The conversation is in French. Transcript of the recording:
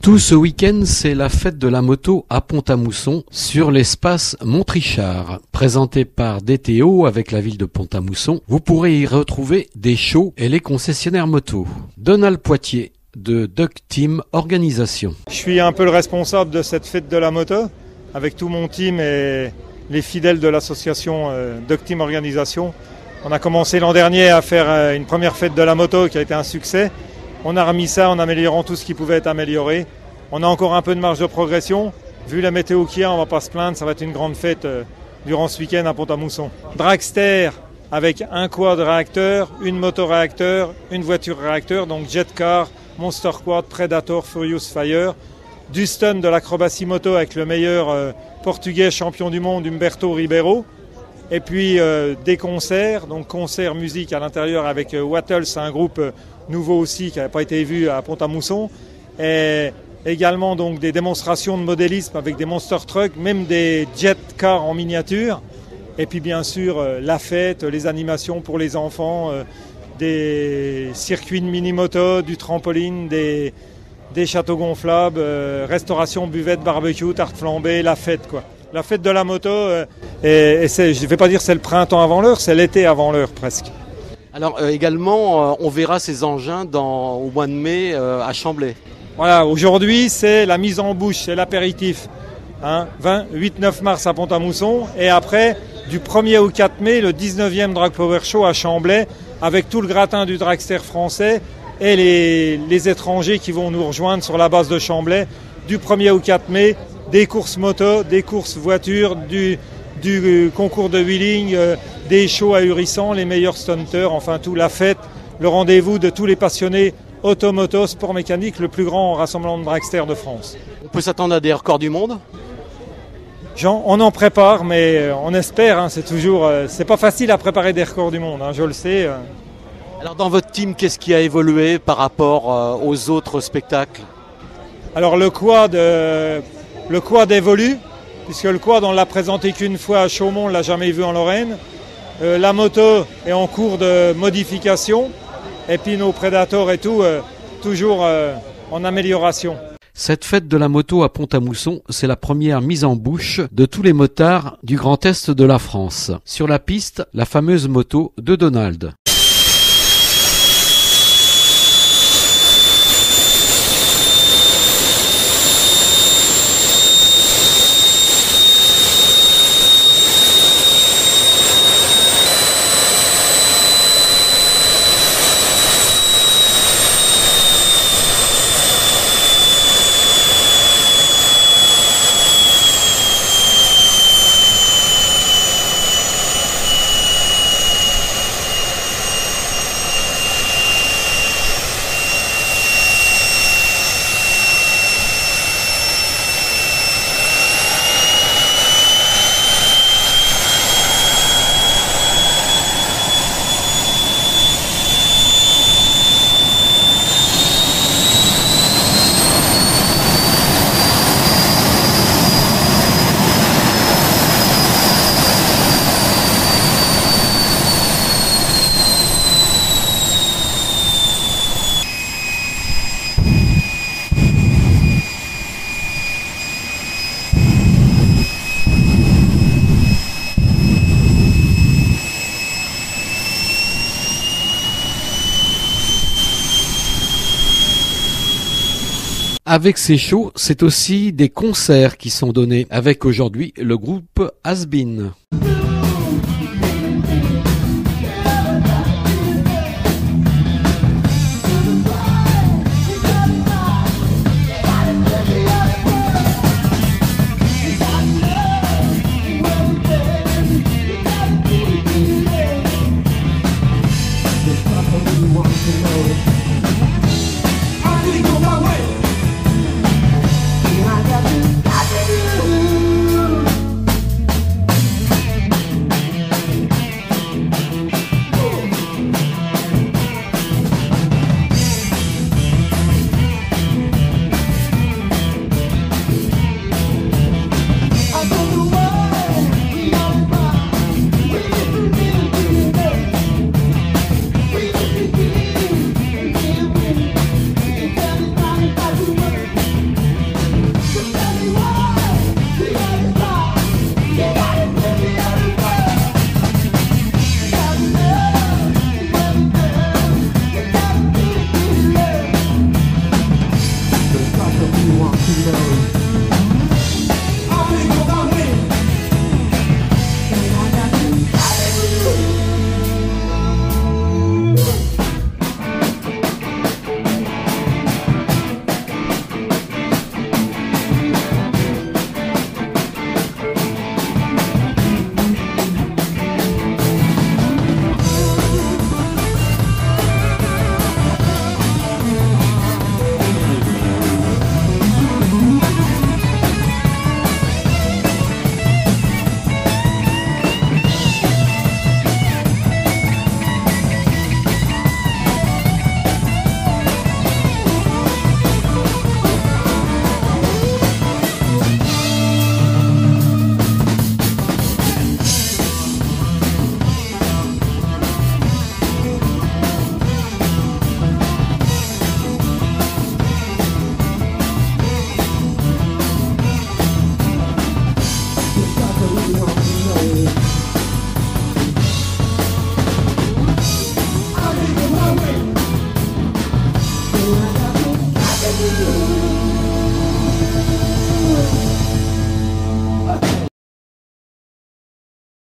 Tout ce week-end, c'est la fête de la moto à Pont-à-Mousson sur l'espace Montrichard. Présenté par DTO avec la ville de Pont-à-Mousson, vous pourrez y retrouver des shows et les concessionnaires moto. Donald Poitier de Duck Team Organisation. Je suis un peu le responsable de cette fête de la moto avec tout mon team et les fidèles de l'association Duck Team Organisation. On a commencé l'an dernier à faire une première fête de la moto qui a été un succès. On a remis ça en améliorant tout ce qui pouvait être amélioré. On a encore un peu de marge de progression. Vu la météo qu'il y a, on ne va pas se plaindre. Ça va être une grande fête durant ce week-end à Pont-à-Mousson. Dragster avec un quad réacteur, une moto réacteur, une voiture réacteur, donc Jet Car, Monster Quad, Predator, Furious Fire. Du stun de l'acrobatie moto avec le meilleur portugais champion du monde, Humberto Ribeiro. Et puis des concerts, donc concerts musique à l'intérieur avec Wattles, un groupe nouveau aussi qui n'avait pas été vu à Pont-à-Mousson. Et également donc des démonstrations de modélisme avec des monster trucks, même des jet cars en miniature. Et puis bien sûr la fête, les animations pour les enfants, des circuits de mini-moto, du trampoline, des châteaux gonflables, restauration, buvette, barbecue, tarte flambée, la fête quoi. La fête de la moto, et je ne vais pas dire c'est le printemps avant l'heure, c'est l'été avant l'heure presque. Alors également, on verra ces engins au mois de mai à Chamblay. Voilà, aujourd'hui c'est la mise en bouche, c'est l'apéritif. 8-9 mars à Pont-à-Mousson et après du 1er au 4 mai, le 19e Drag Power Show à Chamblay avec tout le gratin du dragster français et les étrangers qui vont nous rejoindre sur la base de Chamblay du 1er au 4 mai. Des courses moto, des courses voitures, du concours de wheeling, des shows ahurissants, les meilleurs stunters, enfin tout, la fête, le rendez-vous de tous les passionnés automoto, sport mécanique, le plus grand rassemblement de dragsters de France. On peut s'attendre à des records du monde ? Jean, on en prépare, mais on espère, c'est toujours, c'est pas facile à préparer des records du monde, je le sais. Alors dans votre team, qu'est-ce qui a évolué par rapport aux autres spectacles ? Alors le quad évolue, puisque le quad on l'a présenté qu'une fois à Chaumont, on ne l'a jamais vu en Lorraine. La moto est en cours de modification, et puis nos Predators et tout, toujours en amélioration. Cette fête de la moto à Pont-à-Mousson, c'est la première mise en bouche de tous les motards du Grand Est de la France. Sur la piste, la fameuse moto de Donald. Avec ces shows, c'est aussi des concerts qui sont donnés, avec aujourd'hui le groupe Has Been. I